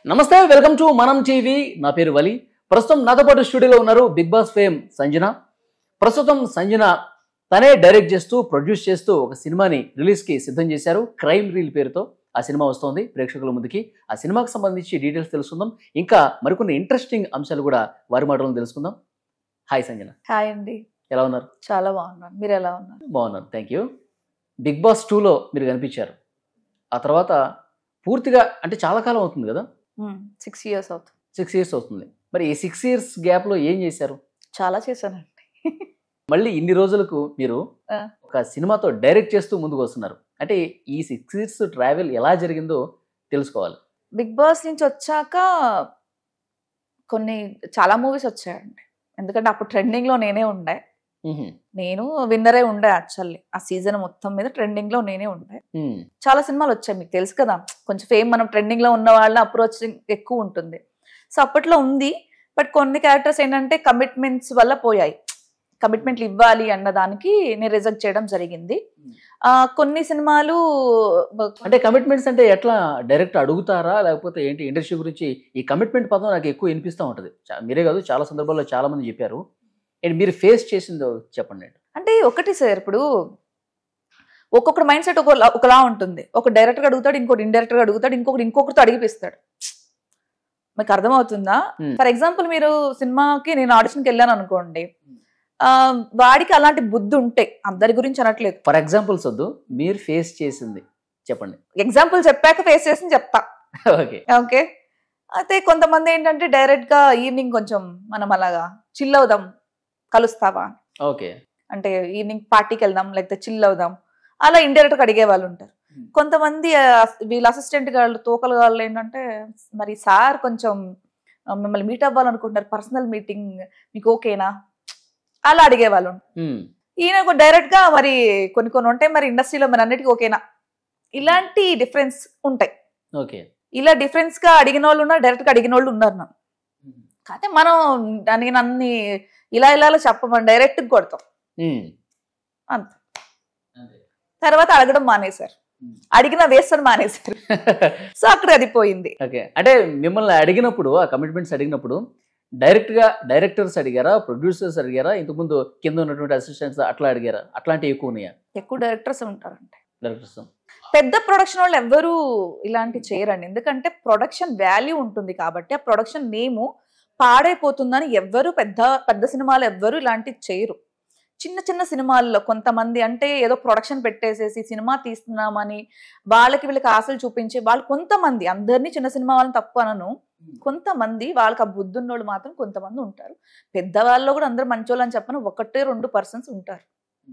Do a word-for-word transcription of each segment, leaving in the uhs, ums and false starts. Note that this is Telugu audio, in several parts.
నమస్తే, వెల్కమ్ టు మనం టీవీ. నా పేరు వలి. ప్రస్తుతం నాతో పాటు స్టూడియోలో ఉన్నారు బిగ్ బాస్ ఫేమ్ సంజన. ప్రస్తుతం సంజన తనే డైరెక్ట్ చేస్తూ ప్రొడ్యూస్ చేస్తూ ఒక సినిమాని రిలీజ్కి సిద్ధం చేశారు. క్రైమ్ రీల్ పేరుతో ఆ సినిమా వస్తోంది ప్రేక్షకుల ముందుకి. ఆ సినిమాకి సంబంధించి డీటెయిల్స్ తెలుసుకుందాం. ఇంకా మరికొన్ని ఇంట్రెస్టింగ్ అంశాలు కూడా వారి మాటలను తెలుసుకుందాం. హాయ్ సంజన. హాయ్ అండి. ఎలా ఉన్నారు? చాలా బాగున్నాను. మీరు ఎలా ఉన్నారు? బాగున్నాను, థ్యాంక్ యూ. బిగ్ బాస్ టూలో మీరు కనిపించారు. ఆ తర్వాత పూర్తిగా అంటే చాలా కాలం అవుతుంది కదా, సిక్స్ ఇయర్స్ అవుతుంది. సిక్స్ ఇయర్స్ అవుతుంది. మరి ఈ సిక్స్ ఇయర్స్ గ్యాప్లో ఏం చేశారు? చాలా చేశానండి. మళ్ళీ ఇన్ని రోజులకు మీరు ఒక సినిమాతో డైరెక్ట్ చేస్తూ ముందుకు వస్తున్నారు. అంటే ఈ సిక్స్ ఇయర్స్ ట్రావెల్ ఎలా జరిగిందో తెలుసుకోవాలి. బిగ్ బాస్ నుంచి వచ్చాక కొన్ని చాలా మూవీస్ వచ్చాయండి. ఎందుకంటే అప్పుడు ట్రెండింగ్లో నేనే ఉండే. నేను విన్నరే ఉండే యాక్చువల్లీ. ఆ సీజన్ మొత్తం మీద ట్రెండింగ్ లో నేనే ఉండే. చాలా సినిమాలు వచ్చాయి, మీకు తెలుసు కదా. కొంచెం ఫేమ్ మనం ట్రెండింగ్ లో ఉన్న వాళ్ళ అప్రోచ్ ఎక్కువ ఉంటుంది. సో అప్పట్లో ఉంది. బట్ కొన్ని క్యారెక్టర్స్ ఏంటంటే కమిట్మెంట్స్ వల్ల పోయాయి. కమిట్మెంట్లు ఇవ్వాలి అన్న దానికి నేను రిజెక్ట్ చేయడం జరిగింది. ఆ కొన్ని సినిమాలు అంటే కమిట్మెంట్స్ అంటే ఎట్లా డైరెక్ట్ అడుగుతారా లేకపోతే ఏంటి? ఇండస్ట్రీ గురించి ఈ కమిట్మెంట్ పదం నాకు ఎక్కువ వినిపిస్తూ ఉంటుంది. మీరే కాదు, చాలా సందర్భాల్లో చాలా మంది చెప్పారు. అండ్ మీరు ఫేస్ చేసిందో చెప్పండి. అంటే ఒకటి సార్, ఇప్పుడు ఒక్కొక్కటి మైండ్ సెట్ ఒక ఒకలా ఉంటుంది. ఒక డైరెక్ట్గా అడుగుతాడు, ఇంకోటి ఇండైరెక్ట్గా అడుగుతాడు, ఇంకొకటి ఇంకొకరితో అడిగిపిస్తాడు. మీకు అర్థమవుతుందా? ఫర్ ఎగ్జాంపుల్, మీరు సినిమాకి నేను ఆడిషన్కి వెళ్ళాను అనుకోండి, వాడికి అలాంటి బుద్ధి ఉంటే, అందరి గురించి అనట్లేదు. ఫర్ ఎగ్జాంపుల్స్ వద్దు, మీరు ఫేస్ చేసింది చెప్పండి. ఎగ్జాంపుల్ చెప్పాక ఫేస్ చేసింది చెప్తా. ఓకే ఓకే అయితే కొంతమంది ఏంటంటే డైరెక్ట్ గా ఈవినింగ్ కొంచెం మనం అలాగా చిల్ అవుదాం, కలుస్తావా, ఓకే అంటే ఈవినింగ్ పార్టీకి వెళ్దాం లేకపోతే చిల్ అవుదాం, అలా ఇండైరెక్ట్ గా అడిగే వాళ్ళు ఉంటారు. కొంతమంది వీళ్ళ అసిస్టెంట్ గాళ్ళు తోకల వాళ్ళు ఏంటంటే, మరి సార్ కొంచెం మిమ్మల్ని మీట్ అవ్వాలనుకుంటున్నారు, పర్సనల్ మీటింగ్ మీకు ఓకేనా, అలా అడిగే వాళ్ళు ఉంటారు. ఈయన డైరెక్ట్ గా మరి కొన్ని కొన్ని ఉంటాయి, మరి ఇండస్ట్రీలో మరి అన్నిటికీ ఓకేనా, ఇలాంటి డిఫరెన్స్ ఉంటాయి. ఓకే ఇలా డిఫరెన్స్ గా అడిగిన వాళ్ళు ఉన్నారు, డైరెక్ట్ గా అడిగిన వాళ్ళు ఉన్నారు. నన్ను కాకపోతే మనం దానికి నన్ను ఇలా ఇలా చెప్పమని డైరెక్ట్ కొడతాం అంత. తర్వాత అడగడం మానేశారు, అడిగిన వేస్తాడు మానేశారు. సో అక్కడ అది పోయింది. ఓకే అంటే మిమ్మల్ని అడిగినప్పుడు, ఆ కమిట్మెంట్స్ అడిగినప్పుడు డైరెక్ట్ గా డైరెక్టర్స్ అడిగారా, ప్రొడ్యూసర్స్ అడిగారా, ఇంతకుముందు కింద ఉన్నటువంటి అసిస్టెంట్స్ అట్లా అడిగారా? అట్లాంటివి ఎక్కువ ఉన్నాయా? ఎక్కువ డైరెక్టర్స్ ఉంటారంటే. డైరెక్టర్స్ పెద్ద ప్రొడక్షన్ వాళ్ళు ఎవ్వరూ ఇలాంటి చేయరండి. ఎందుకంటే ప్రొడక్షన్ వాల్యూ ఉంటుంది కాబట్టి, ఆ ప్రొడక్షన్ నేము పాడైపోతుందని ఎవ్వరు పెద్ద పెద్ద సినిమాలు ఎవ్వరు ఇలాంటివి చేయరు. చిన్న చిన్న సినిమాల్లో కొంతమంది అంటే ఏదో ప్రొడక్షన్ పెట్టేసేసి సినిమా తీస్తున్నామని వాళ్ళకి వీళ్ళకి ఆశలు చూపించే వాళ్ళు కొంతమంది, అందరినీ చిన్న సినిమా వాళ్ళని తప్పు అనను, కొంతమంది వాళ్ళకి ఆ బుద్ధి ఉన్నోళ్ళు మాత్రం కొంతమంది ఉంటారు. పెద్దవాళ్ళు కూడా అందరూ మంచోళ్ళు అని చెప్పను, ఒకటే రెండు పర్సన్స్ ఉంటారు.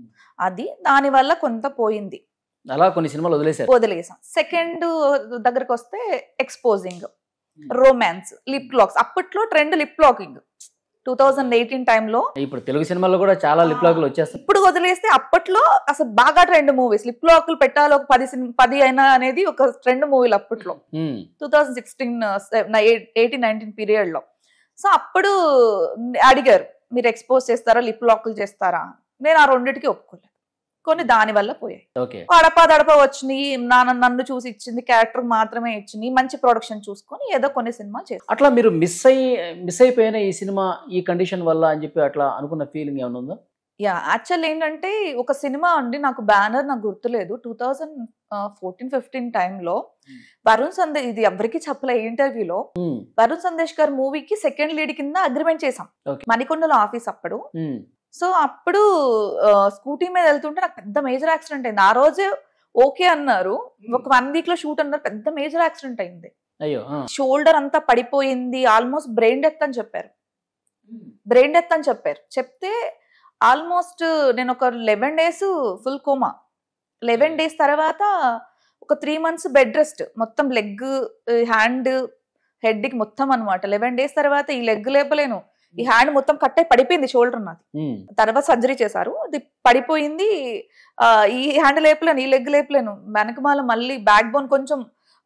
అది దానివల్ల కొంత పోయింది, అలా కొన్ని సినిమాలు వదిలేసారు వదిలేసాం. సెకండ్ దగ్గరకు వస్తే ఎక్స్పోజింగ్, రొమాన్స్, లిప్ లాక్స్. అప్పట్లో trend lip locking two thousand eighteen టైంలో. ఇప్పుడు తెలుగు సినిమాల్లో కూడా చాలా లిప్ లాక్లు వచ్చేస్తాయి. ఇప్పుడు వదిలేస్తే అప్పట్లో అసలు బాగా ట్రెండ్ మూవీస్, లిప్ లాక్లు పెట్టాలి ఒక పది పది అయినా అనేది ఒక ట్రెండ్ మూవీలు అప్పట్లో, two thousand sixteen eighteen nineteen period లో. సో అప్పుడు అడిగారు, మీరు ఎక్స్పోజ్ చేస్తారా, లిప్ లాక్లు చేస్తారా? నేను ఆ రెండింటికి ఒప్పుకోలేదు. కొన్ని దాని వల్ల పోయాయి. అడపా దడప వచ్చినాయి, నాన్న నన్ను చూసి ఇచ్చింది క్యారెక్టర్ మాత్రమే ఇచ్చింది, మంచి ప్రొడక్షన్ చూసుకొని ఏదో కొన్ని సినిమా చేసి అట్లా మీరు మిస్ అయ్యి మిస్ అయిపోయిన ఈ సినిమా ఈ కండిషన్ వల్ల అని చెప్పి అట్లా అనుకున్న ఫీలింగ్ ఏమైనా ఉందా? యా, యాక్చువల్ ఏంటంటే ఒక సినిమా అండి, నాకు బ్యానర్ నాకు గుర్తులేదు, టూ థౌజండ్ ఫోర్టీన్ ఫిఫ్టీన్ టైంలో వరుణ్ సందేశ్, ఇది ఎవరికి చెప్పలే ఇంటర్వ్యూలో, వరుణ్ సందేశ్ గారి మూవీకి సెకండ్ లీడ్ కింద అగ్రిమెంట్ చేసాం మణికొండలో ఆఫీస్ అప్పుడు. సో అప్పుడు స్కూటీ మీద వెళ్తుంటే నాకు పెద్ద మేజర్ యాక్సిడెంట్ అయింది. ఆ రోజే ఓకే అన్నారు, ఒక వన్ వీక్ లో షూట్ అన్నారు, పెద్ద మేజర్ యాక్సిడెంట్ అయింది. షోల్డర్ అంతా పడిపోయింది, ఆల్మోస్ట్ బ్రెయిన్ డెత్ అని చెప్పారు. బ్రెయిన్ డెత్ అని చెప్పారు. చెప్తే ఆల్మోస్ట్ నేను ఒక eleven days full coma, eleven days తర్వాత ఒక త్రీ మంత్స్ బెడ్ రెస్ట్, మొత్తం లెగ్ హ్యాండ్ హెడ్ కి మొత్తం అనమాట. లెవెన్ డేస్ తర్వాత ఈ లెగ్ లేపలేను, ఈ హ్యాండ్ మొత్తం కట్ అయి పడిపోయింది షోల్డర్ నాది. తర్వాత సర్జరీ చేశారు, అది పడిపోయింది. ఆ ఈ హ్యాండ్ లేపలేను, ఈ లెగ్ లేపలేను, వెనకమాల మళ్ళీ బ్యాక్ బోన్ కొంచెం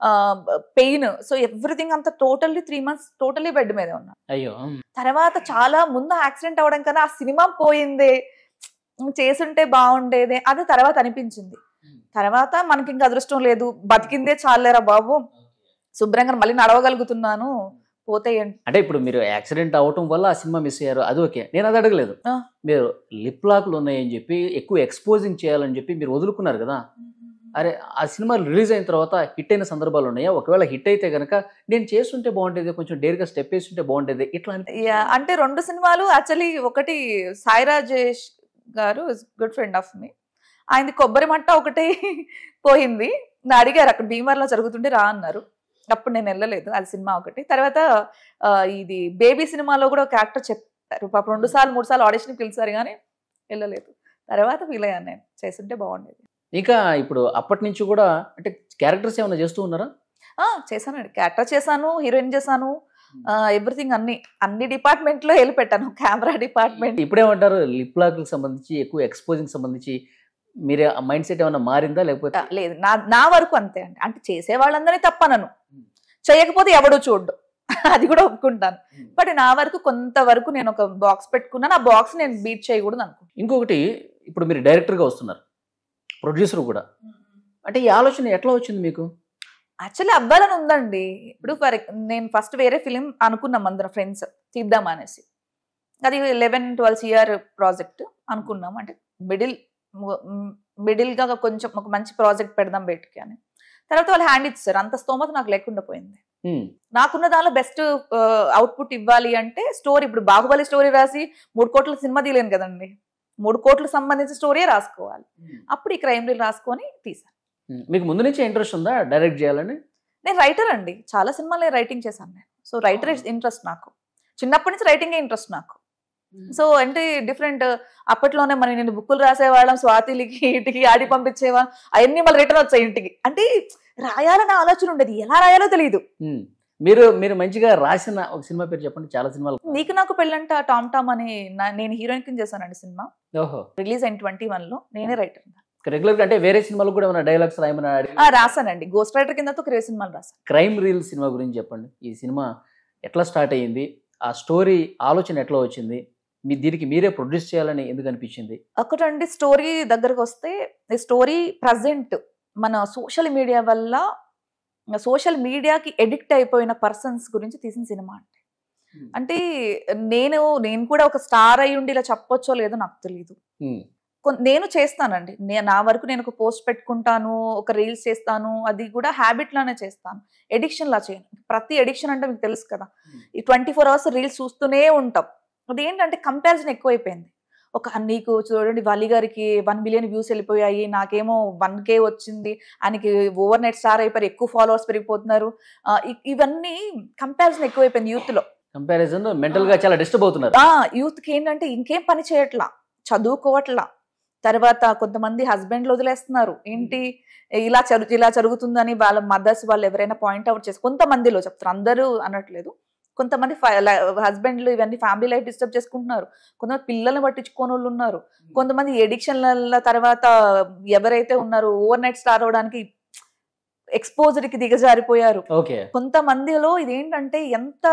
పెయిన్. సో ఎవ్రీథింగ్ అంతా totally three months totally bed మీద ఉన్నా. తర్వాత చాలా ముందు యాక్సిడెంట్ అవడం కన్నా ఆ సినిమా పోయిందే, చేసుంటే బాగుండేదే, అది తర్వాత అనిపించింది. తర్వాత మనకి ఇంకా అదృష్టం లేదు, బతికిందే చాలేరా బాబు, శుభ్రంగా మళ్ళీ నడవగలుగుతున్నాను పోతే అంటే ఇప్పుడు మీరు యాక్సిడెంట్ అవటం వల్ల ఆ సినిమా మిస్ అయ్యారు, అది ఓకే, నేను అది అడగలేదు. మీరు లిప్ లాక్లు ఉన్నాయని చెప్పి ఎక్కువ ఎక్స్పోజింగ్ చేయాలని చెప్పి మీరు వదులుకున్నారు కదా, అరే ఆ సినిమా రిలీజ్ అయిన తర్వాత హిట్ అయిన సందర్భాలు ఉన్నాయా? ఒకవేళ హిట్ అయితే కనుక నేను చేస్తుంటే బాగుంటేది, కొంచెం డేర్గా స్టెప్ వేస్తుంటే బాగుంటేది ఇట్లా అంటే రెండు సినిమాలు యాక్చువల్లీ, ఒకటి సాయి రాజేష్ గారు గుడ్ ఫ్రెండ్ ఆఫ్ మీ, ఆయనది కొబ్బరి మంట ఒకటి పోయింది, నా అడిగారు అక్కడ భీమర్లో జరుగుతుంటే రా అన్నారు, అప్పుడు నేను వెళ్ళలేదు, అది సినిమా ఒకటి. తర్వాత ఇది బేబీ సినిమాలో కూడా ఒక యాక్టర్ చెప్పారు, పాప రెండు సార్లు మూడు సార్లు ఆడిషన్కి పిలిచారు కానీ వెళ్ళలేదు, తర్వాత ఫీల్ అయ్యాను నేను, చేస్తుంటే బాగుండేది. ఇంకా ఇప్పుడు అప్పటి నుంచి కూడా అంటే క్యారెక్టర్స్ ఏమైనా చేస్తూ ఉన్నారా? చేశానండి, క్యారెక్టర్ చేశాను, హీరోయిన్ చేశాను, ఎవ్రీథింగ్ అన్ని అన్ని డిపార్ట్మెంట్ లో వెళ్ళి పెట్టాను, కెమెరా డిపార్ట్మెంట్. ఇప్పుడేమంటారు, లిప్ లాక్కి సంబంధించి ఎక్కువ ఎక్స్పోజింగ్ సంబంధించి మీరే మైండ్ సెట్ ఏమైనా మారిందా లేకపోతే? లేదు, నా నా వరకు అంతే అండి, అంటే చేసే వాళ్ళందరినీ తప్పనను, చేయకపోతే ఎవడో చూడ్డు అది కూడా ఒప్పుకుంటాను, బట్ నా వరకు కొంతవరకు నేను ఒక బాక్స్ పెట్టుకున్నాను, ఆ బాక్స్ నేను బీట్ చేయకూడదు అనుకుంటాను. ఇంకొకటి, ఇప్పుడు మీరు డైరెక్టర్గా వస్తున్నారు, ప్రొడ్యూసర్ కూడా, అంటే ఈ ఆలోచన ఎట్లా వచ్చింది మీకు? యాక్చువల్లీ అవ్వాలని ఉందండి. ఇప్పుడు ఫర్ నేను ఫస్ట్ వేరే ఫిలిం అనుకున్నాం అందరం ఫ్రెండ్స్ తీద్దాం అనేసి, అది లెవెన్ ట్వెల్వ్ ఇయర్ ప్రాజెక్ట్ అనుకున్నాం, అంటే మిడిల్ మిడిల్గా కొంచెం ఒక మంచి ప్రాజెక్ట్ పెడదాం బయటికి అని. తర్వాత వాళ్ళు హ్యాండ్ ఇచ్చారు, అంత స్తోమత నాకు లేకుండా పోయింది. నాకున్న దానిలో బెస్ట్ అవుట్పుట్ ఇవ్వాలి అంటే స్టోరీ, ఇప్పుడు బాహుబలి స్టోరీ రాసి మూడు కోట్ల సినిమా తీయలేను కదండి, మూడు కోట్లకు సంబంధించిన స్టోరీ రాసుకోవాలి, అప్పుడు ఈ క్రైమ్ రీల్ రాసుకొని తీసాను. మీకు ముందు నుంచి ఇంట్రెస్ట్ ఉందా డైరెక్ట్ చేయాలని? నేను రైటర్ అండి, చాలా సినిమాలు రైటింగ్ చేశాను నేను, సో రైటర్ ఇంట్రెస్ట్ నాకు, చిన్నప్పటి నుంచి రైటింగే ఇంట్రెస్ట్ నాకు. సో అంటే డిఫరెంట్, అప్పట్లోనే మనం నేను బుక్కులు రాసేవాళ్ళం, స్వాతిలికి ఇంటికి ఆడి పంపించేవా, అవన్నీ మళ్ళీ రిటర్న్ వచ్చాయి ఇంటికి, అంటే రాయాలన్న ఆలోచన ఉండేది, ఎలా రాయాలో తెలియదు. మీరు మీరు మంచిగా రాసిన ఒక సినిమా పేరు చెప్పండి. చాలా సినిమాలు. నీకు నాకు పెళ్ళంట టామ్ టామ్ అని నేను హీరోయిన్ కింద చేశానండి సినిమా, రిలీజ్ అయిన ట్వంటీ వన్ లో నేనే రైటర్. రెగ్యులర్ గా అంటే వేరే సినిమాలు కూడా ఏమైనా డైలాగ్స్ రాయమని రాసానండి, గోస్ట్ రైటర్ కింద వేరే సినిమాలు రాసాను. క్రైమ్ రీల్ సినిమా గురించి చెప్పండి. ఈ సినిమా ఎట్లా స్టార్ట్ అయ్యింది, ఆ స్టోరీ ఆలోచన ఎట్లా వచ్చింది, మీ దీనికి మీరే ప్రొడ్యూస్ చేయాలని ఎందుకు అనిపించింది? ఒకటండి, స్టోరీ దగ్గరకు వస్తే ఈ స్టోరీ ప్రజెంట్ మన సోషల్ మీడియా వల్ల, సోషల్ మీడియాకి ఎడిక్ట్ అయిపోయిన పర్సన్స్ గురించి తీసిన సినిమా అంటే. అంటే నేను నేను కూడా ఒక స్టార్ అయి ఉండి ఇలా చెప్పొచ్చో లేదో నాకు తెలియదు, నేను చేస్తానండి, నేను నా వరకు నేను ఒక పోస్ట్ పెట్టుకుంటాను, ఒక రీల్స్ చేస్తాను, అది కూడా హ్యాబిట్ లానే చేస్తాను, ఎడిక్షన్ లా చేయను. ప్రతి ఎడిక్షన్ అంటే మీకు తెలుసు కదా, ఈ ట్వంటీ ఫోర్ అవర్స్ రీల్స్ చూస్తూనే ఉంటాం. అదేంటంటే కంపారిజన్ ఎక్కువైపోయింది. ఒక నీకు చూడండి వలి గారికి వన్ మిలియన్ వ్యూస్ వెళ్ళిపోయాయి, నాకేమో వన్ కే వచ్చింది, ఆయనకి ఓవర్ నైట్ స్టార్ అయిపోయారు, ఎక్కువ ఫాలోవర్స్ పెరిగిపోతున్నారు, ఇవన్నీ కంపారిజన్ ఎక్కువైపోయింది యూత్ లో. కంపారిజన్ మెంటల్ గా చాలా డిస్టర్బ్ అవుతున్నారు. యూత్ కి ఏంటంటే ఇంకేం పని చేయట్లా, చదువుకోవట్లా, తర్వాత కొంతమంది హస్బెండ్లు వదిలేస్తున్నారు, ఏంటి ఇలా జరు ఇలా జరుగుతుందని వాళ్ళ మదర్స్ వాళ్ళు ఎవరైనా పాయింట్ అవుట్ చేసి, కొంతమందిలో చెప్తారు, అందరూ అనట్లేదు, కొంతమంది హస్బెండ్లు ఇవన్నీ ఫ్యామిలీ లైఫ్ డిస్టర్బ్ చేసుకుంటున్నారు, కొంతమంది పిల్లల్ని పట్టించుకోని వాళ్ళు ఉన్నారు, కొంతమంది ఎడిక్షన్ల తర్వాత ఎవరైతే ఉన్నారో ఓవర్ నైట్ స్టార్ అవడానికి ఎక్స్పోజర్ కి దిగజారిపోయారు. కొంతమందిలో ఇదేంటంటే ఎంత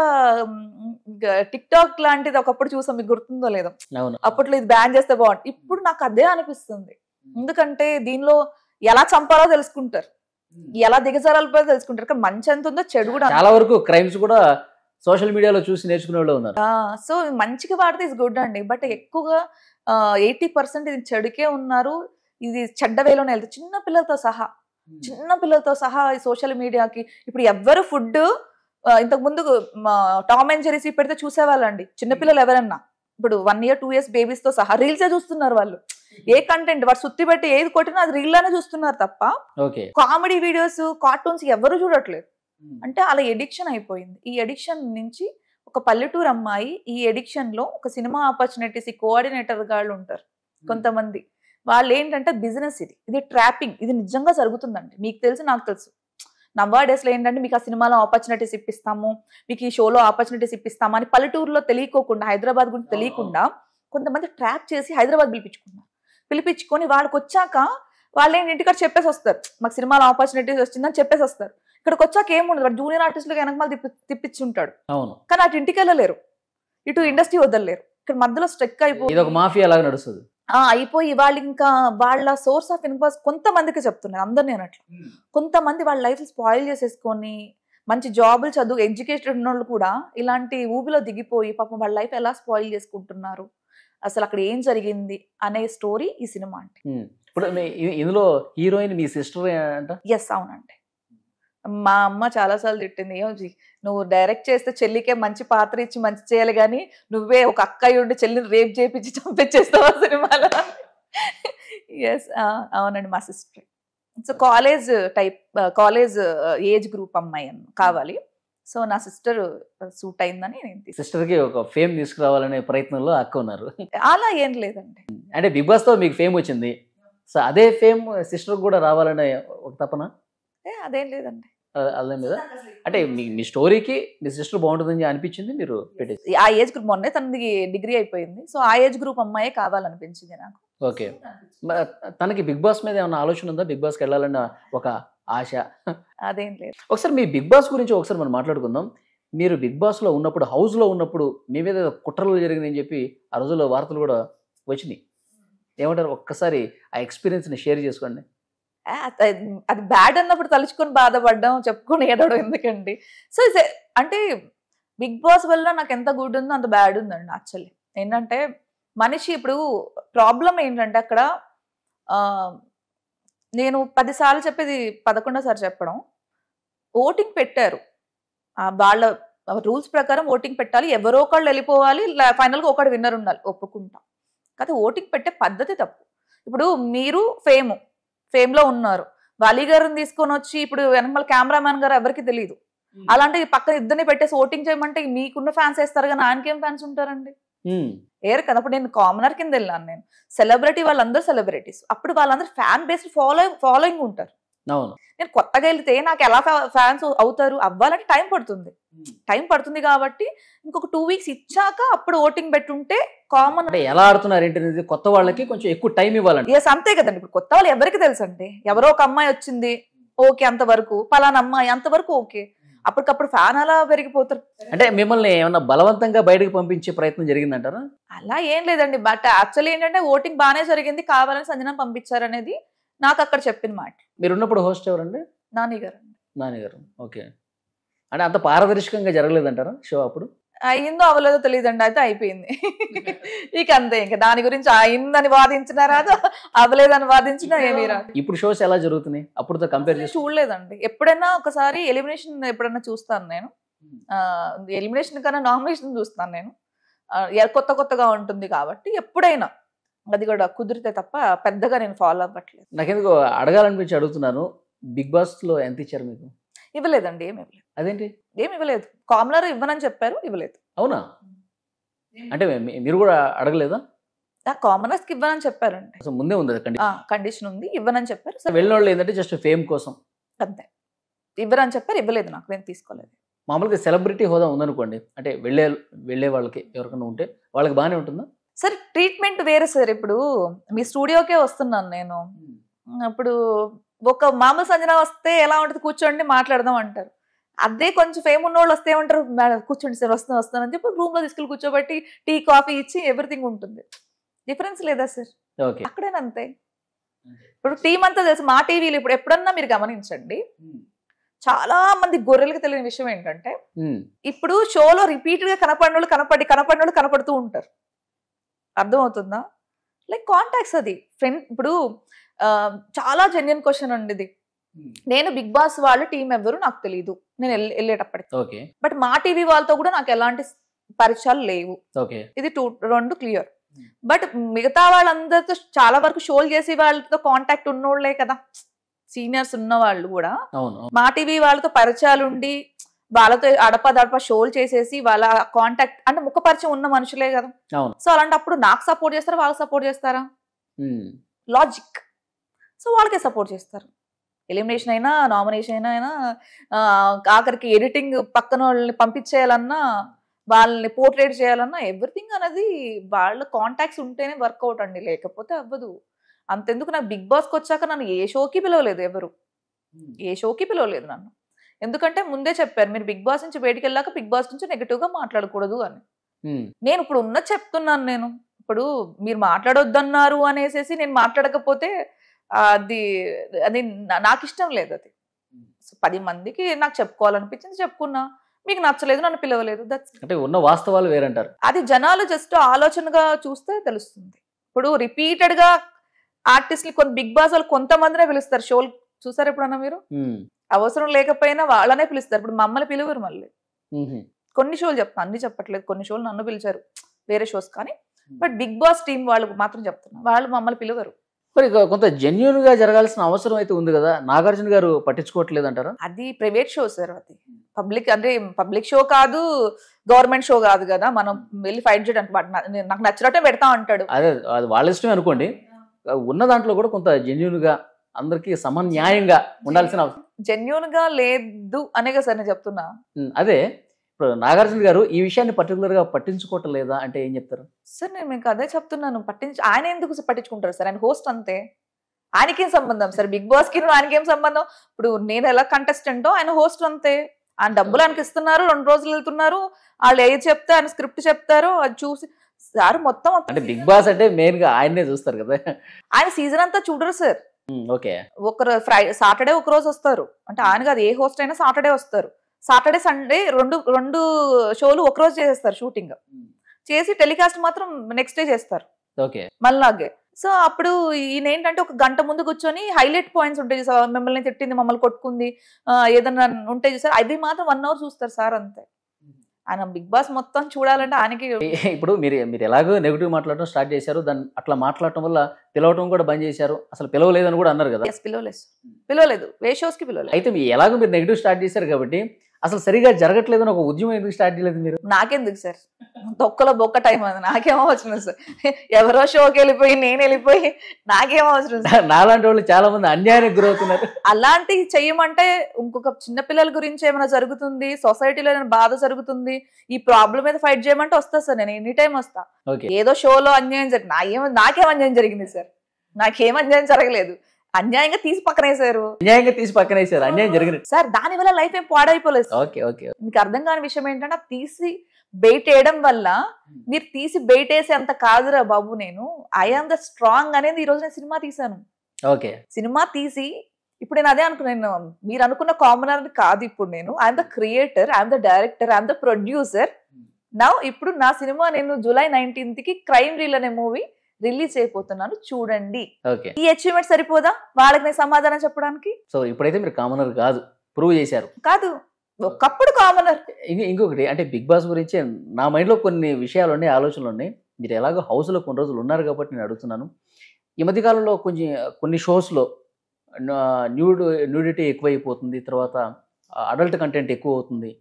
టిక్ టాక్ లాంటిది ఒకప్పుడు చూసాం, మీకు గుర్తుందో లేదో, అప్పట్లో ఇది బ్యాన్ చేస్తే బాగుంది, ఇప్పుడు నాకు అదే అనిపిస్తుంది. ఎందుకంటే దీనిలో ఎలా చంపాలో తెలుసుకుంటారు, ఎలా దిగజారాలో తెలుసుకుంటారు, కానీ మంచి ఎంత ఉందో చెడు కూడా. చాలా వరకు క్రైమ్స్ కూడా సోషల్ మీడియాలో చూసి నేర్చుకునే వాళ్ళు ఉన్నారు. సో మంచిగా వాడితే ఇస్ గుడ్ అండి, బట్ ఎక్కువగా ఎయిటీ పర్సెంట్ ఇది చెడుకే ఉన్నారు, ఇది చెడ్డ వేలోనే వెళ్తారు, చిన్న పిల్లలతో సహా చిన్న పిల్లలతో సహా సోషల్ మీడియాకి. ఇప్పుడు ఎవ్వరు ఫుడ్ ఇంతకు ముందు టామ్ అండ్ జెర్రీ పెడితే చూసేవాళ్ళండి, చిన్నపిల్లలు ఎవరన్నా ఇప్పుడు one year two years babies తో సహా రీల్సే చూస్తున్నారు వాళ్ళు. ఏ కంటెంట్ వాడు సుత్తి పెట్టి ఏది కొట్టినా అది రీల్ లోనే చూస్తున్నారు తప్ప కామెడీ వీడియోస్ కార్టూన్స్ ఎవరు చూడట్లేదు. అంటే అలా ఎడిక్షన్ అయిపోయింది. ఈ ఎడిక్షన్ నుంచి ఒక పల్లెటూరు అమ్మాయి ఈ ఎడిక్షన్ లో ఒక సినిమా ఆపర్చునిటీస్ కోఆర్డినేటర్ గాళ్ళు ఉంటారు కొంతమంది, వాళ్ళు ఏంటంటే బిజినెస్ ఇది ఇది ట్రాపింగ్, ఇది నిజంగా జరుగుతుందండి, మీకు తెలుసు నాకు తెలుసు. నవ్వా డేస్ లో ఏంటంటే మీకు ఆ సినిమాలో ఆపర్చునిటీస్ ఇప్పిస్తాము, మీకు ఈ షోలో ఆపర్చునిటీస్ ఇప్పిస్తాము అని పల్లెటూరులో తెలియకోకుండా, హైదరాబాద్ గురించి తెలియకుండా కొంతమంది ట్రాప్ చేసి హైదరాబాద్ పిలిపించుకున్నారు. పిలిపించుకొని వాళ్ళకి వచ్చాక వాళ్ళు ఏంటి ఇంటికాడ చెప్పేసి వస్తారు, మాకు సినిమాలో ఆపర్చునిటీస్ వచ్చిందని చెప్పేసి వస్తారు. ఇక్కడికి వచ్చాక ఏముండదు, వాడు జూనియర్ ఆర్టిస్టులకు వెనక మళ్ళీ తిప్పి తిప్పించుంటాడు, కానీ అటు ఇంటికి వెళ్ళలేరు, ఇటు ఇండస్ట్రీ వదలలేరు, ఇక్కడ మధ్యలో స్ట్రెక్ అయిపోయి మాఫియా లాగా నడుస్తుంది. అయిపోయి వాళ్ళు ఇంకా వాళ్ళ సోర్స్ ఆఫ్ ఇన్కమ్ కొంతమందికి చెప్తున్నారు, అందరు నేను అట్లా కొంతమంది వాళ్ళ లైఫ్ స్పాయిల్ చేసేసుకొని మంచి జాబులు చదువు ఎడ్యుకేటెడ్ ఉన్న వాళ్ళు కూడా ఇలాంటి ఊబిలో దిగిపోయి పాపం వాళ్ళ లైఫ్ ఎలా స్పాయిల్ చేసుకుంటున్నారు, అసలు అక్కడ ఏం జరిగింది అనే స్టోరీ ఈ సినిమా అంటే. ఇప్పుడు ఇందులో హీరోయిన్ మీ సిస్టర్ అంట? ఎస్, అవునండి. మా అమ్మ చాలాసార్లు తిట్టింది, నువ్వు డైరెక్ట్ చేస్తే చెల్లికే మంచి పాత్ర ఇచ్చి మంచి చేయాలి కానీ నువ్వే ఒక అక్కయ్య ఉండి చెల్లిని రేప్ చేయించి చంపించేస్తావు ఆ సినిమాలో. ఎస్, అవునండి, మా sister. So college type, college age group అమ్మాయి కావాలి. సో నా సిస్టర్ సూట్ అయిందని నేను సిస్టర్ కి ఒక ఫేమ్ తీసుకురావాలనే ప్రయత్నంలో అక్క ఉన్నారు. అలా ఏం లేదండి. అంటే బిగ్ బాస్ తో మీకు ఫేమ్ వచ్చింది, సో అదే ఫేమ్ సిస్టర్ కూడా రావాలనే ఒక తపన? అదేం లేదండి. అదే మీద అంటే మీ మీ స్టోరీకి మీ సిస్టర్ బాగుంటుందని అనిపించింది, మీరు పెట్టేసి. ఆ ఏజ్ గ్రూప్ మొన్నే తనకి డిగ్రీ అయిపోయింది, సో ఆ ఏజ్ గ్రూప్ అమ్మాయే కావాలనిపించింది నాకు. ఓకే, తనకి బిగ్ బాస్ మీద ఏమన్నా ఆలోచన ఉందా? బిగ్ బాస్కి వెళ్ళాలన్న ఒక ఆశ? అదేం లేదు. ఒకసారి మీ బిగ్ బాస్ గురించి ఒకసారి మనం మాట్లాడుకుందాం. మీరు బిగ్ బాస్ లో ఉన్నప్పుడు, హౌస్ లో ఉన్నప్పుడు మీ మీద కుట్రలు జరిగిందని చెప్పి ఆ రోజుల్లో వార్తలు కూడా వచ్చినాయి. ఏమంటారు, ఒక్కసారి ఆ ఎక్స్పీరియన్స్ ని షేర్ చేసుకోండి. అది బ్యాడ్ అన్నప్పుడు తలుచుకొని బాధపడ్డం, చెప్పుకొని ఏడవడం ఎందుకండి. సో అంటే బిగ్ బాస్ వల్ల నాకు ఎంత గుడ్ ఉందో అంత బ్యాడ్ ఉందండి. యాక్చువల్లీ ఏంటంటే మనిషి ఇప్పుడు ప్రాబ్లం ఏంటంటే అక్కడ నేను పదిసార్లు చెప్పేది పదకొండోసారి చెప్పడం, ఓటింగ్ పెట్టారు, వాళ్ళ రూల్స్ ప్రకారం ఓటింగ్ పెట్టాలి, ఎవరో ఒకళ్ళు వెళ్ళిపోవాలి, ఫైనల్గా ఒకటి విన్నర్ ఉండాలి, ఒప్పుకుంటాం. కాకపోతే ఓటింగ్ పెట్టే పద్ధతి తప్పు. ఇప్పుడు మీరు ఫేమ్ ఫేమ్ లో ఉన్నారు, వాలీ గారిని తీసుకొని వచ్చి ఇప్పుడు వెనకాల కెమెరామ్యాన్ గారు ఎవరికి తెలియదు, అలాంటి పక్కన ఇద్దరిని పెట్టేసి ఓటింగ్ చేయమంటే మీకున్న ఫ్యాన్స్ వేస్తారు కానీ ఆయనకేం ఫ్యాన్స్ ఉంటారండి? ఏరు కదా. అప్పుడు నేను కామనర్ కింద వెళ్ళాను, నేను సెలబ్రిటీ, వాళ్ళందరూ సెలబ్రిటీస్, అప్పుడు వాళ్ళందరూ ఫ్యాన్ బేస్డ్ ఫాలో ఫాలోయింగ్ ఉంటారు. నేను కొత్తగా వెళ్తే నాకు ఎలా ఫ్యాన్స్ అవుతారు? అవ్వాలంటే టైం పడుతుంది, టైం పడుతుంది కాబట్టి ఇంకొక టూ వీక్స్ ఇచ్చాక అప్పుడు ఓటింగ్ పెట్టుంటే కామన్. ఎలా ఆడుతున్నారు ఏంటి, కొత్త వాళ్ళకి కొంచెం ఎక్కువ టైం ఇవ్వాలండి. ఎస్, అంతే కదండి. ఇప్పుడు కొత్త వాళ్ళు ఎవరికి తెలుసు అండి, ఎవరో ఒక అమ్మాయి వచ్చింది ఓకే, అంతవరకు పలానా అమ్మాయి అంతవరకు ఓకే, అప్పటికప్పుడు ఫ్యాన్ అలా పెరిగిపోతారు. అంటే మిమ్మల్ని ఏమన్నా బలవంతంగా బయటకు పంపించే ప్రయత్నం జరిగిందంటారా? అలా ఏం లేదండి. బట్ యాక్చువల్లీ ఏంటంటే ఓటింగ్ బాగానే జరిగింది, కావాలని సంజన పంపించారు అనేది నాకు అక్కడ చెప్పిన మాట. మీరు ఉన్నప్పుడు హోస్ట్ ఎవరండి? నాని గారు. నాని గారు, ఓకే. అంటే అంత పారదర్శకంగా జరగలేదంటారా షో? అప్పుడు అయిందో అవ్వలేదో తెలియదండి, అయితే అయిపోయింది ఇక అంతే. ఇంకా దాని గురించి అయిందని వాదించినా రాదు, అవ్వలేదని వాదించినా ఏమీ రాదు. ఇప్పుడు షోస్ ఎలా జరుగుతున్నాయి అప్పుడుతో కంపేర్ చేసి? చూడలేదండి. ఎప్పుడైనా ఒకసారి ఎలిమినేషన్ ఎప్పుడైనా చూస్తాను నేను, ఎలిమినేషన్ కన్నా నామినేషన్ చూస్తాను నేను, కొత్త కొత్తగా ఉంటుంది కాబట్టి ఎప్పుడైనా, అది కూడా కుదిరితే తప్ప పెద్దగా నేను ఫాలో అవ్వట్లేదు. నాకెందుకు అడగాలనిపించి అడుగుతున్నాను, బిగ్ బాస్ లో ఎంత ఇచ్చారు మీకు? ఇవ్వలేదండి, ఏమి ఇవ్వలేదు. అదేంటి? ఏమి ఇవ్వలేదు. కామనర్ ఇవ్వనని చెప్పారు, ఇవ్వలేదు. అవునా? అంటే మీరు కూడా అడగలేదా? కామనర్స్ కి ఇవ్వనని చెప్పారండి, ముందే ఉంది కండిషన్ ఉంది, ఇవ్వనని చెప్పారు. వెళ్ళిన వాళ్ళు ఏంటంటే జస్ట్ ఫేమ్ కోసం అంతే, ఇవ్వరని చెప్పారు, ఇవ్వలేదు. నాకు నేను తీసుకోలేదు. మామూలుగా సెలబ్రిటీ హోదా ఉందనుకోండి, అంటే వెళ్ళే వెళ్ళే వాళ్ళకి ఎవరికైనా ఉంటే వాళ్ళకి బాగానే ఉంటుందా? సార్ ట్రీట్మెంట్ వేరే సార్. ఇప్పుడు మీ స్టూడియోకే వస్తున్నాను నేను, ఇప్పుడు ఒక మామూలు సంజన వస్తే ఎలా ఉంటుంది, కూర్చోండి మాట్లాడదాం అంటారు. అదే కొంచెం ఫేమ్ ఉన్న వాళ్ళు వస్తే ఏమంటారు, మేడం కూర్చోండి సార్, వస్తాను వస్తాను అని చెప్పి రూమ్ లో తీసుకెళ్ళి కూర్చోబెట్టి టీ కాఫీ ఇచ్చి ఎవ్రీథింగ్ ఉంటుంది. డిఫరెన్స్ లేదా సార్? అక్కడేనంతే. ఇప్పుడు టీం అంతా తెలుసు. మా టీవీలో ఇప్పుడు ఎప్పుడన్నా మీరు గమనించండి, చాలా మంది గొర్రెలకు తెలియని విషయం ఏంటంటే, ఇప్పుడు షోలో రిపీటెడ్ గా కనపడిన వాళ్ళు కనపడి కనపడిన వాళ్ళు కనపడుతూ ఉంటారు. అర్థమవుతుందా? Like contacts. అది ఫ్రెండ్. ఇప్పుడు చాలా జెన్యున్ క్వశ్చన్ అండి ఇది. నేను బిగ్ బాస్ వాళ్ళు టీం ఎవరు నాకు తెలియదు నేను వెళ్ళేటప్పటికి, బట్ మా టీవీ వాళ్ళతో కూడా నాకు ఎలాంటి పరిచయాలు లేవు. ఇది టూ రెండు క్లియర్. బట్ మిగతా వాళ్ళందరితో చాలా వరకు షోలు చేసి వాళ్ళతో కాంటాక్ట్ ఉన్నోళ్లే కదా, సీనియర్స్ ఉన్న వాళ్ళు కూడా. మా టీవీ వాళ్ళతో పరిచయాలు ఉండి వాళ్ళతో అడప దడప షోలు చేసేసి వాళ్ళ కాంటాక్ట్ అంటే ముఖ పరిచయం ఉన్న మనుషులే కదా. సో అలాంటప్పుడు నాకు సపోర్ట్ చేస్తారా, వాళ్ళకి సపోర్ట్ చేస్తారా? లాజిక్. సో వాళ్ళకే సపోర్ట్ చేస్తారు. ఎలిమినేషన్ అయినా నామినేషన్ అయినా ఆఖరికి ఎడిటింగ్ పక్కన వాళ్ళని పంపించేయాలన్నా, వాళ్ళని పోర్ట్రేట్ చేయాలన్నా, ఎవ్రీథింగ్ అనేది వాళ్ళ కాంటాక్ట్స్ ఉంటేనే వర్కౌట్ అండి, లేకపోతే అవ్వదు. అంతెందుకు నాకు బిగ్ బాస్కి వచ్చాక నన్ను ఏ షోకి పిలవలేదు, ఎవరు ఏ షోకి పిలవలేదు నన్ను. ఎందుకంటే ముందే చెప్పారు, మీరు బిగ్ బాస్ నుంచి బయటికి వెళ్ళాక బిగ్ బాస్ నుంచి నెగిటివ్ గా మాట్లాడకూడదు అని. నేను ఇప్పుడు ఉన్నది చెప్తున్నాను. నేను ఇప్పుడు మీరు మాట్లాడొద్దన్నారు అనేసి నేను మాట్లాడకపోతే అది అది నాకు ఇష్టం లేదు అది. పది మందికి నాకు చెప్పుకోవాలనిపించింది చెప్పుకున్నా, మీకు నచ్చలేదు నన్ను పిలవలేదు, దట్స్ అంటే ఉన్న వాస్తవాలు వేరంటారు. అది జనాలు జస్ట్ ఆలోచనగా చూస్తే తెలుస్తుంది. ఇప్పుడు రిపీటెడ్ గా ఆర్టిస్టులు కొన్ని బిగ్ బాస్ వాళ్ళు కొంతమందినే పిలుస్తారు షోలు, చూసారు ఎప్పుడన్నా మీరు? అవసరం లేకపోయినా వాళ్ళనే పిలుస్తారు. ఇప్పుడు మమ్మల్ని పిలువరు మళ్ళీ. కొన్ని షోలు చెప్తాను, అన్ని చెప్పట్లేదు, కొన్ని షోలు నన్ను పిలిచారు వేరే షోస్, కానీ బట్ బిగ్ బాస్ టీం వాళ్ళు మాత్రం చెప్తున్నా, వాళ్ళు మమ్మల్ని పిలువరు. మరి కొంత జెన్యూన్ గా జరగాల్సిన అవసరం అయితే ఉంది కదా, నాగార్జున గారు పట్టించుకోవట్లేదు అంటారా? అది ప్రైవేట్ షో సార్, అది పబ్లిక్ అంటే పబ్లిక్ షో కాదు, గవర్నమెంట్ షో కాదు కదా, మనం వెళ్ళి ఫైట్ చేయడానికి నాకు నచ్చినట్టే పెడతా అంటాడు. అదే అది వాళ్ళ ఇష్టమే అనుకోండి, ఉన్న దాంట్లో కూడా కొంత జెన్యూన్ గా అందరికి సమన్యాయంగా ఉండాల్సిన అవసరం. జెన్యూన్ గా లేదు అనే కదా సార్ నేను చెప్తున్నా. అదే ఇప్పుడు నాగార్జున గారు ఈ విషయాన్ని పర్టికులర్ గా పట్టించుకోవటం లేదా అంటే ఏం చెప్తారు? సార్ నేను మీకు అదే చెప్తున్నాను, పట్టించు ఆయన ఎందుకు పట్టించుకుంటారు సార్, ఆయన హోస్ట్ అంతే, ఆయనకేం సంబంధం సార్, బిగ్ బాస్ కి ఆయనకేం సంబంధం? ఇప్పుడు నేను ఎలా కంటెస్టెంటో ఆయన హోస్ట్ అంతే, ఆయన డబ్బులు ఆయనకి ఇస్తున్నారు, రెండు రోజులు వెళ్తున్నారు, వాళ్ళు ఏది చెప్తే ఆయన స్క్రిప్ట్ చెప్తారు, అది చూసి సార్ మొత్తం అంటే బిగ్ బాస్ అంటే మెయిన్ గా ఆయన్నే చూస్తారు కదా, ఆయన సీజన్ అంతా చూడరు సార్. ఓకే, ఒక ఫ్రైడే సాటర్డే ఒక రోజు వస్తారు, అంటే ఆయన కాదు ఏ హోస్ట్ అయినా సాటర్డే వస్తారు, సాటర్డే సండే రెండు రెండు షోలు ఒక రోజు చేసేస్తారు షూటింగ్ చేసి, టెలికాస్ట్ మాత్రం నెక్స్ట్ డే చేస్తారు మళ్ళాగే. సో అప్పుడు ఈయన ఏంటంటే ఒక గంట ముందు కూర్చొని హైలైట్ పాయింట్స్ ఉంటాయి చూసారు, మిమ్మల్ని తిట్టింది, మమ్మల్ని కొట్టుకుంది, ఏదన్నా ఉంటాయి చూసారు, అవి మాత్రం వన్ అవర్ చూస్తారు సార్ అంతే. ఆయన బిగ్ బాస్ మొత్తం చూడాలంటే ఆయనకి. ఇప్పుడు మీరు మీరు ఎలాగో నెగిటివ్ మాట్లాడటం స్టార్ట్ చేశారు, దాన్ని అట్లా మాట్లాడటం వల్ల పిలవటం కూడా బంద్ చేశారు, అసలు పిలవలేదని కూడా అన్నారు కదా? పిలవలేదు పిలవలేదు వే షోస్ కి పిలవలేదు. అయితే మీరు ఎలాగో మీరు నెగిటివ్ స్టార్ట్ చేశారు కాబట్టి అసలు సరిగా జరగట్లేదు అని ఒక ఉద్యమం ఎందుకు స్టార్ట్ చేయలేదు మీరు? నాకెందుకు సార్, తొక్కలో బొక్క టైం అది, నాకేమో వచ్చిన సార్, ఎవరో షోకి వెళ్ళిపోయి నేను వెళ్ళిపోయి నాకేమో అవసరం సార్. నాలాంటి వాళ్ళు చాలా మంది అన్యాయానికి గురవుతున్నారు. అలాంటివి చెయ్యమంటే ఇంకొక చిన్నపిల్లల గురించి ఏమైనా జరుగుతుంది, సొసైటీలో ఏమైనా బాధ జరుగుతుంది, ఈ ప్రాబ్లం మీద ఫైట్ చేయమంటే వస్తా సార్, నేను ఎనీ టైం వస్తా. ఏదో షోలో అన్యాయం జరిగింది, నా ఏమో నాకేం అన్యాయం జరిగింది సార్, నాకేం అన్యాయం జరగలేదు, అన్యాయంగా తీసి పక్కనేసారు, అన్యాయంగా తీసి పక్కనేసారు, అన్యాయం జరిగినట్టు సార్. దాని వల్ల లైఫ్ ఏం పాడైపోలేదు. ఓకే ఓకే, మీకు అర్థం కాని విషయం ఏంటంటే తీసి బయట వేయడం వల్ల మీరు తీసి బయట వేసే అంత కాదురా బాబు, నేను ఐఆమ్ ద స్ట్రాంగ్ అనేది ఈ రోజు నేను సినిమా తీసాను. ఓకే, సినిమా తీసి ఇప్పుడు నేను అదే అనుకున్నాను, మీరు అనుకున్న కామనర్ కాదు, ఇప్పుడు నేను I'm the creator, I'm the director, I'm the producer. నా ఇప్పుడు నా సినిమా నేను జూలై నైన్టీన్త్ కి క్రైమ్ రీల్ అనే మూవీ రిలీజ్ అయిపోతున్నాను, చూడండి. ఈ అచీవ్మెంట్ సరిపోదా వాళ్ళకి నేను సమాధానం చెప్పడానికి? సో ఇప్పుడైతే మీరు కామనర్ కాదు, ప్రూవ్ చేశారు. కాదు, ఒకప్పుడు కామనర్. ఇంకొకటి అంటే బిగ్ బాస్ గురించి నా మైండ్ లో కొన్ని విషయాలు ఉన్నాయి, ఆలోచనలు ఉన్నాయి. మీరు ఎలాగో హౌస్ లో కొన్ని రోజులు ఉన్నారు కాబట్టి నేను అడుగుతున్నాను. ఈ మధ్య కాలంలో కొంచెం కొన్ని షోస్ లో న్యూడ్ న్యూడిటీ ఎక్కువైపోతుంది, తర్వాత అడల్ట్ కంటెంట్ ఎక్కువ అవుతుంది,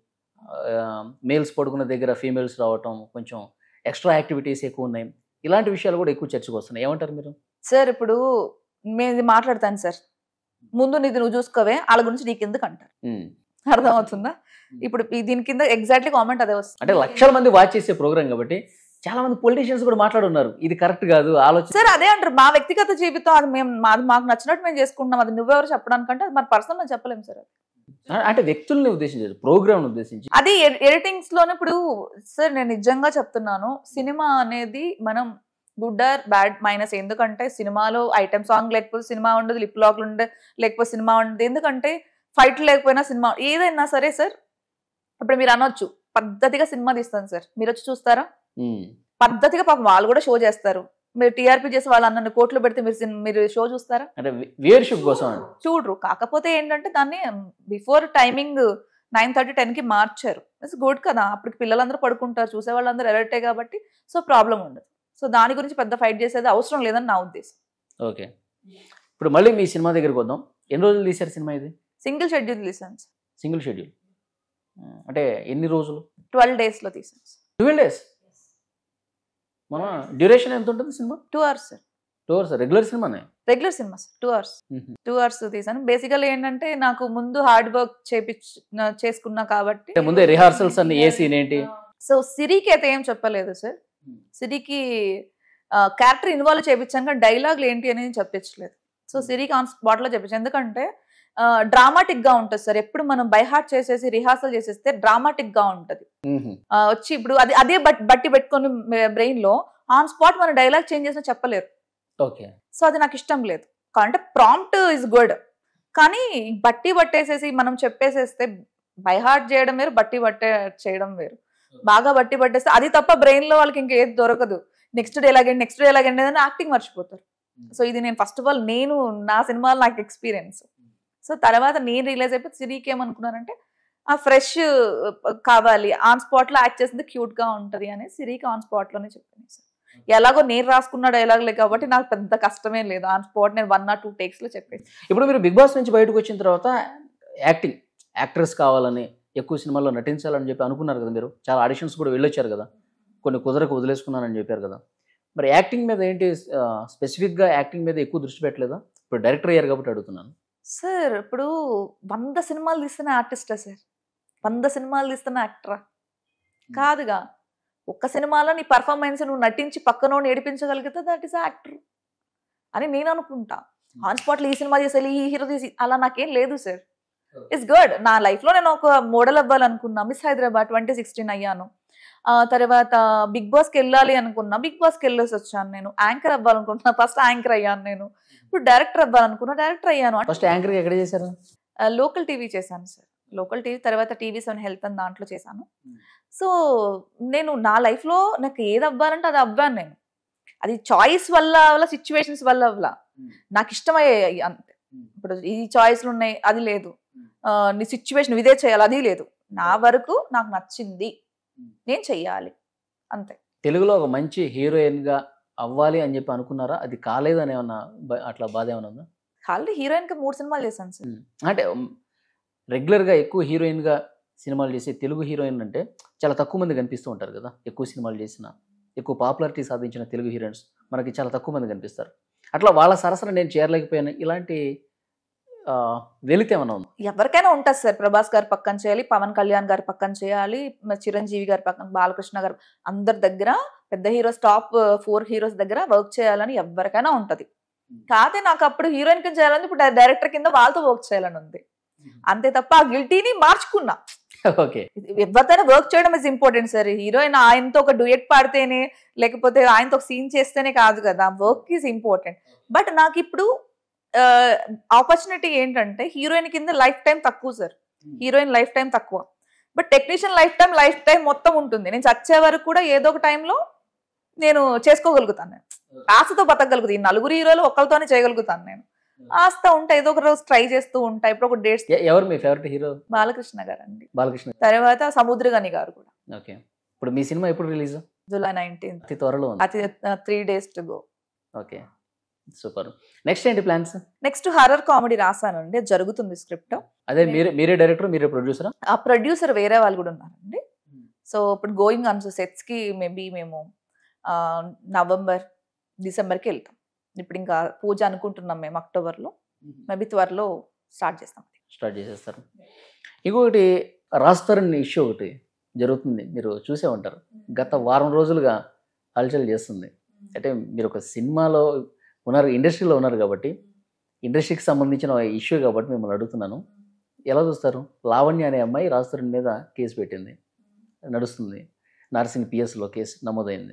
మేల్స్ పడుకున్న దగ్గర ఫీమేల్స్ రావటం, కొంచెం ఎక్స్ట్రా యాక్టివిటీస్ ఎక్కువ ఉన్నాయి, ఇలాంటి విషయాలు కూడా ఎక్కువ చర్చకు వస్తున్నాయి. ఏమంటారు మీరు? సార్ ఇప్పుడు మేము మాట్లాడతాను సార్, ముందు నీది నువ్వు చూసుకోవే, వాళ్ళ గురించి నీకు ఎందుకు అంటారు, అర్థమవుతుందా? ఇప్పుడు దీని కింద ఎగ్జాక్ట్లీ కామెంట్ అదే వస్తుంది. అంటే లక్షల మంది వాచ్ చేసే ప్రోగ్రామ్ కాబట్టి చాలా మంది పొలిటీషియన్స్ కూడా మాట్లాడున్నారు, ఇది కరెక్ట్ కాదు ఆలోచన. సార్ అదే అంటారు, మా వ్యక్తిగత జీవితం అది మేము మాది మాకు నచ్చినట్టు మేము చేసుకుంటున్నాం, అది నువ్వెవరు చెప్పడానికంటే అది మన పర్సనల్ మేము చెప్పలేము సార్. అంటే వ్యక్తుల్ని ఉద్దేశించి, ప్రోగ్రామ్ ఉద్దేశించి. అది ఎడిటింగ్స్ లోనే. ఇప్పుడు సార్ నేను నిజంగా చెప్తున్నాను, సినిమా అనేది మనం గుడ్ ఆర్ బ్యాడ్ మైనస్, ఎందుకంటే సినిమాలో ఐటమ్ సాంగ్ లేకపోతే సినిమా ఉండదు, లిప్ లాక్లు ఉండే లేకపోతే సినిమా ఉండదు, ఎందుకంటే ఫైట్ లేకపోయినా సినిమా ఏదైనా సరే సార్. ఇప్పుడు మీరు అనొచ్చు పద్ధతిగా సినిమా తీస్తాను సార్, మీరు వచ్చి చూస్తారా? పద్ధతిగా పాపం వాళ్ళు కూడా షో చేస్తారు, మీరు టీఆర్పీ చేసి వాళ్ళు అన్న కోట్లు పెడితే మీరు మీరు షో చూస్తారా? చూడరు. కాకపోతే ఏంటంటే దాన్ని before timing nine thirty ten కి మార్చారు, ఇట్స్ గుడ్ కదా, అప్పటికి పిల్లలందరూ పడుకుంటారు, చూసే వాళ్ళందరూ ఎలర్టే కాబట్టి సో ప్రాబ్లం ఉండదు. సో దాని గురించి పెద్ద ఫైట్ చేసేది అవసరం లేదని నా ఉద్దేశం. ఓకే, ఇప్పుడు మళ్ళీ మీ సినిమా దగ్గరికి వద్దాం. ఎన్ని రోజులు తీశారు సినిమా ఇది? సింగిల్ షెడ్యూల్ తీసాను. సింగిల్ షెడ్యూల్ అంటే ఎన్ని రోజులు? ట్వెల్వ్ డేస్ లో తీసాను. ట్వెల్వ్ డేస్ మన డ్యూరేషన్ ఎంత ఉంటుంది సినిమా? Two hours sir. Two hours regular సినిమానే? రెగ్యులర్ సినిమా sir, two hours two hours తీసాను. బేసికల్ ఏంటంటే నాకు ముందు హార్డ్ వర్క్ చేపించు చేసుకున్నా కాబట్టి ముందే రిహార్సల్స్ అన్ని ఏ సీన్ ఏంటి. సో సిరికి అయితే ఏం చెప్పలేదు సార్, సిరికి క్యారెక్టర్ ఇన్వాల్వ్ చేయించాను కానీ డైలాగులు ఏంటి అనేది చెప్పించలేదు. సో సిరికి ఆన్ స్పాట్ లో చెప్పించాను, ఎందుకంటే డ్రామాటిక్ గా ఉంటుంది సార్. ఎప్పుడు మనం బై హార్ట్ చేసేసి రిహార్సల్ చేసేస్తే డ్రామాటిక్ గా ఉంటది. వచ్చి ఇప్పుడు అది అదే బట్టి పెట్టుకొని బ్రెయిన్ లో ఆన్ స్పాట్ మన డైలాగ్ చేంజ్ చేసినా చెప్పలేరు. సో అది నాకు ఇష్టం లేదు. అంటే ప్రాంప్ట్ ఇస్ గుడ్, కానీ బట్టి పట్టేసేసి మనం చెప్పేసేస్తే బై హార్ట్ చేయడం వేరు, బట్టి పట్టే చేయడం వేరు. బాగా బట్టి పట్టేస్తే అది తప్ప బ్రెయిన్ లో వాళ్ళకి ఇంకేది దొరకదు. నెక్స్ట్ డే ఎలాగండి నెక్స్ట్ డే ఎలాగండి అని యాక్టింగ్ మర్చిపోతారు. సో ఇది నేను ఫస్ట్ ఆఫ్ ఆల్ నేను నా సినిమాలో నాకు ఎక్స్పీరియన్స్. సో తర్వాత నేను రియలైజ్ అయిపోయి సిరికి ఏమనుకున్నానంటే ఆ ఫ్రెష్ కావాలి, ఆన్ స్పాట్ లో యాక్ట్ చేసింది క్యూట్ గా ఉంటది అని సిరికి ఆన్ స్పాట్ లోనే చెప్పాను సార్. ఎలాగో నేను రాసుకున్న డైలాగ్లే కాబట్టి నాకు పెద్ద కష్టమే లేదు, ఆన్ స్పాట్ నేను వన్ ఆర్ టూ టేక్స్ లో చెప్పేసి. ఇప్పుడు మీరు బిగ్ బాస్ నుంచి బయటకు వచ్చిన తర్వాత యాక్టింగ్ యాక్ట్రెస్ కావాలని ఎక్కువ సినిమాల్లో నటించాలని చెప్పి అనుకున్నారు కదా, మీరు చాలా ఆడిషన్స్ కూడా వెళ్ళొచ్చారు కదా, కొన్ని కుదరకు వదిలేసుకున్నానని చెప్పారు కదా. మరి యాక్టింగ్ మీద ఏంటి స్పెసిఫిక్గా యాక్టింగ్ మీద ఎక్కువ దృష్టి పెట్టలేదా? ఇప్పుడు డైరెక్టర్ అయ్యారు కాబట్టి అడుగుతున్నాను. సార్ ఇప్పుడు వంద సినిమాలు తీస్తున్న ఆర్టిస్టా సార్, వంద సినిమాలు తీస్తున్న యాక్టరా కాదుగా. ఒక్క సినిమాలో నీ పర్ఫార్మెన్స్ నువ్వు నటించి పక్కన ఏడిపించగలిగితే దట్ ఈస్ యాక్టర్ అని నేను అనుకుంటా. ఆన్ స్పాట్లో ఈ సినిమా చేసేయాలి, ఈ హీరో తీసి అలా నాకేం లేదు సార్. It's good. నా లైఫ్లో నేను ఒక మోడల్ అవ్వాలనుకున్నా, మిస్ హైదరాబాద్ ట్వంటీ సిక్స్టీన్ అయ్యాను. తర్వాత బిగ్ బాస్కి వెళ్ళాలి అనుకున్నా, బిగ్ బాస్కి వెళ్ళేసి వచ్చాను. నేను యాంకర్ అవ్వాలనుకుంటున్నా, ఫస్ట్ యాంకర్ అయ్యాను. నేను ఇప్పుడు డైరెక్టర్ అవ్వాలనుకున్నా, డైరెక్టర్ అయ్యాను. ఫస్ట్ యాంకర్ ఎక్కడ చేశారు? లోకల్ టీవీ చేశాను సార్, లోకల్ టీవీ. తర్వాత టీవీ సెవెన్ హెల్త్ అని దాంట్లో చేశాను. సో నేను నా లైఫ్లో నాకు ఏది అవ్వాలంటే అది అవ్వాను నేను. అది చాయిస్ వల్ల వల్ల సిచ్యువేషన్స్ వల్ల వల్ల నాకు ఇష్టమయ్యాయి అంతే. ఇప్పుడు ఈ చాయిస్లు ఉన్నాయి అది లేదు, నీ సిచ్యువేషన్ ఇదే చేయాలి అది లేదు. నా వరకు నాకు నచ్చింది నేను చెయ్యాలి అంతే. తెలుగులో ఒక మంచి హీరోయిన్ గా అవ్వాలి అని చెప్పి అనుకున్నారా? అది కాలేదని ఏమన్నా అట్లా బాధ ఏమన్నా ఉందా? ఆల్రెడీ హీరోయిన్ కి మూడు సినిమాలు చేశాను సార్. అంటే రెగ్యులర్ గా ఎక్కువ హీరోయిన్ గా సినిమాలు చేసే తెలుగు హీరోయిన్ అంటే చాలా తక్కువ మంది కనిపిస్తూ ఉంటారు కదా. ఎక్కువ సినిమాలు చేసిన ఎక్కువ పాపులారిటీ సాధించిన తెలుగు హీరోయిన్స్ మనకి చాలా తక్కువ మంది కనిపిస్తారు. అట్లా వాళ్ళ సరసన నేను చేరలేకపోయాను, ఇలాంటి వెలితే ఏమన్నా ఉంది? ఎవరికైనా ఉంటుంది సార్. ప్రభాస్ గారి పక్కన చేయాలి, పవన్ కళ్యాణ్ గారి పక్కన చేయాలి, చిరంజీవి గారి పక్కన, బాలకృష్ణ గారు, అందరి దగ్గర పెద్ద హీరోస్ టాప్ ఫోర్ హీరోస్ దగ్గర వర్క్ చేయాలని ఎవరికైనా ఉంటది. కాదే నాకు అప్పుడు హీరోయిన్ కింద చేయాలని, ఇప్పుడు డైరెక్టర్ కింద వాళ్ళతో వర్క్ చేయాలని ఉంది అంతే తప్ప ఆ గిల్టీని మార్చుకున్నా. ఓకే, ఎవరితోనే వర్క్ చేయడం ఇస్ ఇంపార్టెంట్ సార్. హీరోయిన్ ఆయనతో ఒక డ్యూయట్ పాడితేనే లేకపోతే ఆయనతో ఒక సీన్ చేస్తేనే కాదు కదా, వర్క్ ఈజ్ ఇంపార్టెంట్. బట్ నాకు ఇప్పుడు ఆపర్చునిటీ ఏంటంటే హీరోయిన్ కింద లైఫ్ టైం తక్కువ సార్, హీరోయిన్ లైఫ్ టైం తక్కువ. But technician lifetime lifetime మొత్తం ఉంటుంది. నేను చచ్చే వరకు కూడా ఏదో ఒక టైంలో నేను చేసుకోగలుగుతాను, నేను ఆశతో బతకగలుగుతాను. ఈ నలుగురు హీరోలు ఒకరితోనే చేయగలుగుతాను. నేను ఆస్త ఉంటా, ఏదో ఒక రోజు ట్రై చేస్తూ ఉంటా. ఇప్పుడు ఒక డేట్స్. ఎవరు మీ ఫేవరెట్ హీరో? బాలకృష్ణ గారు అండి. బాలకృష్ణ తర్వాత సముద్రగని గారు కూడా. ఓకే, ఇప్పుడు మీ సినిమా ఎప్పుడు రిలీజ్? జూలై నైన్టీన్త్, అతి త్వరలో, అతి three days to go. Okay, super. Next ఏంటి ప్లాన్స్? నెక్స్ట్ హర్రర్ కామెడీ రాసానండి, జరుగుతుంది స్క్రిప్ట్. అదే మీరే మీరే డైరెక్టర్, మీరే ప్రొడ్యూసర్? ఆ ప్రొడ్యూసర్ వేరే వాళ్ళు కూడా ఉన్నారండి. సో ఇప్పుడు గోయింగ్ ఆన్ సెట్స్ కి మేబీ మేము నవంబర్ డిసెంబర్కి వెళ్తాం. ఇప్పుడు ఇంకా పూజ అనుకుంటున్నాం మేము అక్టోబర్లో, మేబీ త్వరలో స్టార్ట్ చేస్తాం. స్టార్ట్ చేసేస్తారు. ఇంకొకటి రాస్తారని ఇష్యూ ఒకటి జరుగుతుంది, మీరు చూసే ఉంటారు. గత వారం రోజులుగా హల్చల్ చేస్తుంది. అంటే మీరు ఒక సినిమాలో ఉన్నారు, ఇండస్ట్రీలో ఉన్నారు కాబట్టి, ఇండస్ట్రీకి సంబంధించిన ఇష్యూ కాబట్టి మిమ్మల్ని అడుగుతున్నాను. ఎలా చూస్తారు? లావణ్య అనే అమ్మాయి రాస్తారని మీద కేసు పెట్టింది, నడుస్తుంది. నర్సింగ్ పిఎస్లో కేసు నమోదైంది.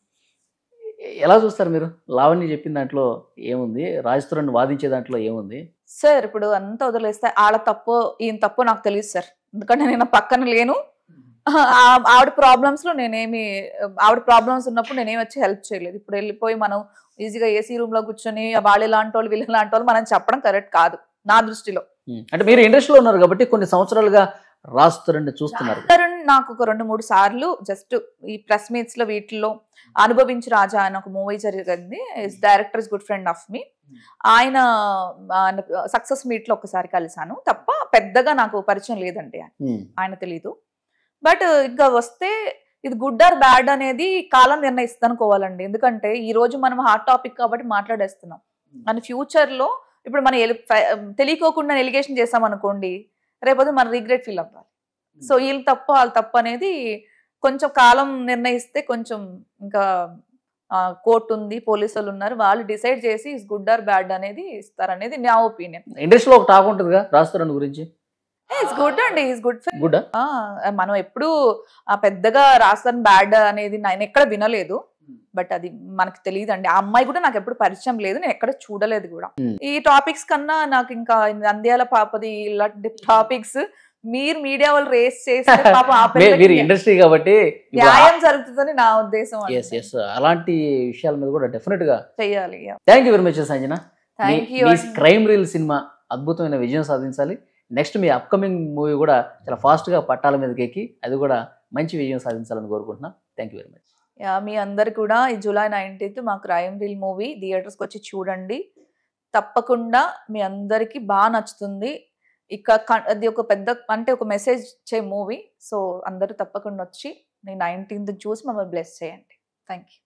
ఎలా చూస్తారు మీరు? లావణ్య చెప్పిన దాంట్లో ఏముంది, రాజస్థాన్ వాదించే దాంట్లో ఏముంది? సార్ ఇప్పుడు అంతా వదిలేస్తే ఆడ తప్పు ఈయన తప్పు నాకు తెలియదు సార్, ఎందుకంటే నేను పక్కన లేను. ఆవిడ ప్రాబ్లమ్స్ లో నేనేమి, ఆవిడ ప్రాబ్లమ్స్ ఉన్నప్పుడు నేనేమి వచ్చి హెల్ప్ చేయలేదు. ఇప్పుడు వెళ్ళిపోయి మనం ఈజీగా ఏసీ రూమ్ లో కూర్చొని వాళ్ళు ఇలాంటి వాళ్ళు వీళ్ళు ఇలాంటి వాళ్ళు మనం చెప్పడం కరెక్ట్ కాదు నా దృష్టిలో. అంటే మీరు ఇండస్ట్రీలో ఉన్నారు కాబట్టి కొన్ని సంవత్సరాలుగా రాస్తారని చూస్తున్నారు. నాకు ఒక రెండు మూడు సార్లు జస్ట్ ఈ ప్రెస్ మీట్స్ లో వీటిల్లో అనుభవించి రాజా అని ఒక మూవీ జరిగింది. Director is good friend of me. ఆయన సక్సెస్ మీట్ లో ఒకసారి కలిసాను తప్ప పెద్దగా నాకు పరిచయం లేదండి, ఆయన తెలీదు. బట్ ఇంకా వస్తే ఇది గుడ్ ఆర్ బ్యాడ్ అనేది కాలం నిర్ణయిస్తానుకోవాలండి. ఎందుకంటే ఈ రోజు మనం హాట్ టాపిక్ కాబట్టి మాట్లాడేస్తున్నాం, మన ఫ్యూచర్ లో ఇప్పుడు మనం తెలియకోకుండా ఎలిగేషన్ చేసాం అనుకోండి, రేపొద్దు మనం రిగ్రెట్ ఫీల్ అవ్వాలి. సో వీళ్ళు తప్పు వాళ్ళు తప్పు అనేది కొంచెం కాలం నిర్ణయిస్తే, కొంచెం ఇంకా కోర్టు ఉంది, పోలీసులు ఉన్నారు, వాళ్ళు డిసైడ్ చేసి ఇస్ గుడ్ ఆర్ బ్యాడ్ అనేది ఇస్తారనేది నా ఒపీనియన్. ఇండస్ట్రీలో ఒక టాక్ ఉంటుందిగా రాస్తారని గురించి. ఇట్స్ గుడ్ అండి, ఇట్స్ గుడ్. గుడ్. మనం ఎప్పుడు పెద్దగా రాస్తారని బ్యాడ్ అనేది నేను ఎక్కడ వినలేదు. బట్ అది మనకు తెలియదు అండి. ఆ అమ్మాయి కూడా నాకు ఎప్పుడు పరిచయం లేదు, నేను ఎక్కడ చూడలేదు కూడా. Hmm. ఈ టాపిక్స్ కన్నా నాకు ఇంకా నంద్యాల పాపది ఇలాంటి టాపిక్స్ మీరు మీడియా వాళ్ళు రేస్ చేస్తే పాపం ఆ మీరు పిల్లలకి ఇండస్ట్రీ కాబట్టి న్యాయం జరుగుతుందని నా ఉద్దేశం. ఎస్ ఎస్ అలాంటి విషయాల మీద కూడా డెఫినెట్ గా చెయ్యాలి. Thank you very much Sanjana. Thank you. Crime Reel సినిమా అద్భుతమైన విజయం సాధించాలి. నెక్స్ట్ మీ అప్కమింగ్ మూవీ కూడా చాలా ఫాస్ట్ గా పట్టాల మీదకి ఎక్కి అది కూడా మంచి విజయం సాధించాలని కోరుకుంటున్నా. Thank you very much. Yeah, మీ అందరు కూడా ఈ జూలై నైన్టీన్త్ మా క్రైమ్ రీల్ మూవీ థియేటర్స్కి వచ్చి చూడండి. తప్పకుండా మీ అందరికి బాగా నచ్చుతుంది. ఇక అది ఒక పెద్ద అంటే ఒక మెసేజ్ ఇచ్చే మూవీ. సో అందరూ తప్పకుండా వచ్చి నైన్టీన్త్ చూసి మమ్మల్ని బ్లెస్ చేయండి. Thank you.